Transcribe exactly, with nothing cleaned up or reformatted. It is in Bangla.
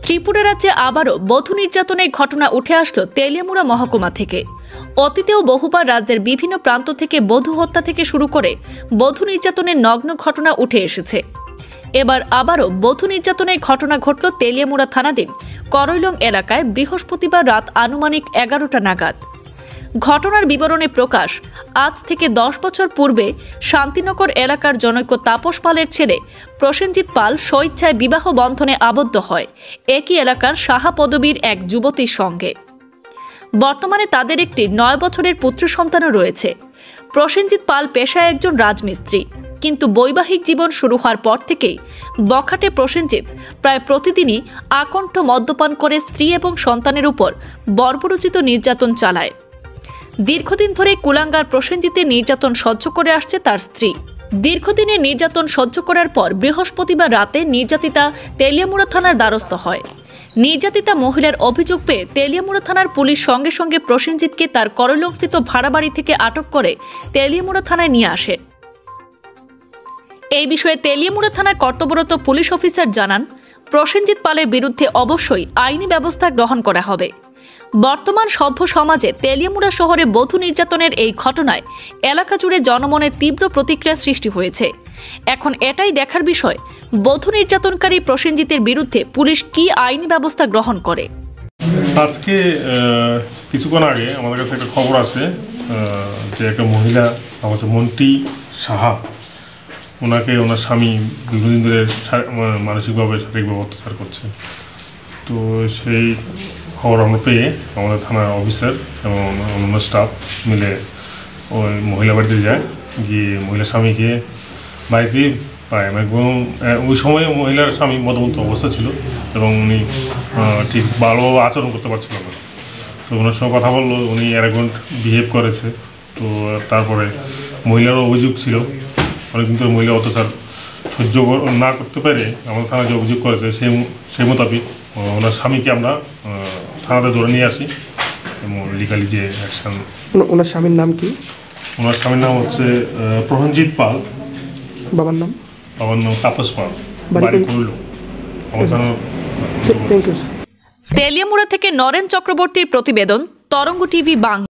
ত্রিপুরা রাজ্যে আবারও বধূ নির্যাতনের ঘটনা উঠে আসলো তেলিয়ামুড়া মহকুমা থেকে। অতীতেও বহুবার রাজ্যের বিভিন্ন প্রান্ত থেকে বধূ হত্যা থেকে শুরু করে বধূ নির্যাতনের নগ্ন ঘটনা উঠে এসেছে। এবার আবারও বধূ নির্যাতনের ঘটনা ঘটল তেলিয়ামুড়া থানাধীন করৈলং এলাকায় বৃহস্পতিবার রাত আনুমানিক এগারোটা নাগাদ। ঘটনার বিবরণে প্রকাশ, আজ থেকে দশ বছর পূর্বে শান্তিনগর এলাকার জনৈক তাপস পালের ছেলে প্রসেনজিৎ পাল স্বইচ্ছায় বিবাহ বন্ধনে আবদ্ধ হয় একই এলাকার সাহা পদবীর এক যুবতীর সঙ্গে। বর্তমানে তাদের একটি নয় বছরের পুত্র সন্তানও রয়েছে। প্রসেনজিৎ পাল পেশায় একজন রাজমিস্ত্রি, কিন্তু বৈবাহিক জীবন শুরু হওয়ার পর থেকেই বখাটে প্রসেনজিৎ প্রায় প্রতিদিনই আকণ্ঠ মদ্যপান করে স্ত্রী এবং সন্তানের উপর বর্বরোচিত নির্যাতন চালায়। দীর্ঘদিন ধরে কুলাঙ্গার প্রসেনজিতের নির্যাতন সহ্য করে আসছে তার স্ত্রী। দীর্ঘদিনের নির্যাতন সহ্য করার পর বৃহস্পতিবার রাতে নির্যাতিতা তেলিয়ামুড়া থানার দ্বারস্থ হয়। নির্যাতিতা মহিলার অভিযোগ পেয়ে তেলিয়ামুড়া থানার পুলিশ সঙ্গে সঙ্গে প্রসেনজিৎকে তার করৈলংস্থিত ভাড়া বাড়ি থেকে আটক করে তেলিয়ামুড়া থানায় নিয়ে আসে। এই বিষয়ে তেলিয়ামুড়া থানার কর্তব্যরত পুলিশ অফিসার জানান, প্রসেনজিৎ পালের বিরুদ্ধে অবশ্যই আইনি ব্যবস্থা গ্রহণ করা হবে। বর্তমান সভ্য সমাজে তেলিয়ামুড়া শহরে বধূ নির্যাতনের এই ঘটনায় এলাকা জুড়ে জনমনে তীব্র প্রতিক্রিয়া সৃষ্টি হয়েছে। এখন এটাই দেখার বিষয়, বধূ নির্যাতনকারী প্রসেনজিতের বিরুদ্ধে পুলিশ কি আইনি ব্যবস্থা গ্রহণ করে। আজকে কিছুক্ষণ আগে আমাদের কাছে একটা খবর আছে যে একটা মহিলা হচ্ছে মন্টি সাহা, ওনাকে ওনার স্বামী দীর্ঘদিন ধরে মানসিকভাবে শারীরিকভাবে অত্যাচার করছে। তো সেই খবর আমরা পেয়ে আমাদের থানার অফিসার এবং অন্যান্য স্টাফ মিলে ওই মহিলা বাড়িতে যায়, গিয়ে মহিলার স্বামীকে বাড়িতে পায় এবং ওই সময় মহিলার স্বামী মধ্যমত অবস্থা ছিল এবং উনি ঠিক ভালোভাবে আচরণ করতে পারছিল না। তো ওনার সঙ্গে কথা বললো, উনি অ্যারাগন্ট বিহেভ করেছে। তো তারপরে মহিলারও অভিযোগ ছিল, অনেকদিন ধরে মহিলা অত্যাচার সহ্য না করতে পেরে আমাদের থানায় যে অভিযোগ করেছে সেই সেই মোতাবেক ওনার স্বামীকে আমরা থানাতে ধরে নিয়ে আসি এবং লিগালি যে অ্যাকশান। ওনার স্বামীর নাম কি? ওনার স্বামীর নাম হচ্ছে প্রসেনজিৎ পাল। বাবার নাম? বাবার নাম তাপস পাল, বাড়ি করল। তেলিয়ামুড়া থেকে নরেন চক্রবর্তীর প্রতিবেদন, তরঙ্গ টিভি বাংলা।